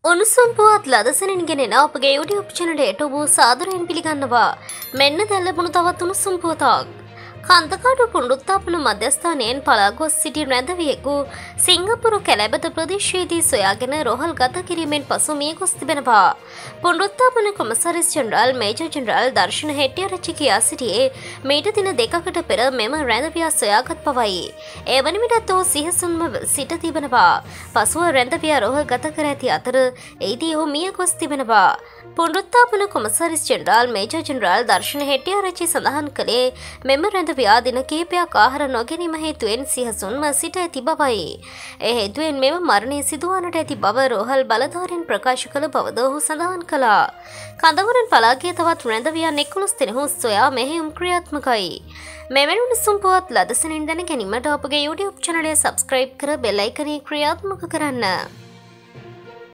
උණුසුම් පුවත් ලදසනින් ගෙනෙන අපගේ YouTube channel එකට ඔබ සාදරයෙන් පිළිගන්නවා. මෙන්න දැන් ලැබුණු තවත් උණුසුම් පුවතක්. කන්දකාඩු පුනරුත්ථාපන මධ්‍යස්ථානයෙන් පලා ගොස් සිටි රැඳවියෙකු සිංගප්පූරු කැලැබත ප්‍රදේශයේදී සොයාගෙන රෝහල් ගත කිරීමෙන් පසු මිය ගොස් තිබෙනවා. පුනරුත්ථාපන කොමසාරිස් general major general Darshana Hettiarachchi කියා සිටියේ මීට දින දෙකකට පෙර මෙම රැඳවියා සොයාගත් බවයි. ඒ වන විටත් ඔහු සිහසුන්ම සිට තිබෙනවා. පසුව රැඳවියා රෝහල් ගත කර ඇති අතර එහිදී ඔහු මිය ගොස් තිබෙනවා. පුනරුත්ථාපන කොමසාරිස් general major general Darshana Hettiarachchi සඳහන් කළේ මෙම රැඳවියා දින කිහිපයක් ආහාර නොගැනීම හේතුවෙන් සිහසුන්ම සිට ඇති බවයි. ඒ හේතුවෙන් මෙම මරණය සිදුවන්නට ඇති බව රෝහල් බලධාරීන් ප්‍රකාශ කළ බවද ඔහු සඳහන් කළා. කඳවුරෙන් පලා ගිය තවත් රැඳවියන් 11 දෙනෙකු සොයා මෙහෙයුම් ක්‍රියාත්මකයි. මෙවැනි උණුසුම් පුවත් ලදසනින් දැන ගැනීමට අපගේ YouTube channel එක subscribe කර bell icon එක ක්‍රියාත්මක කරන්න.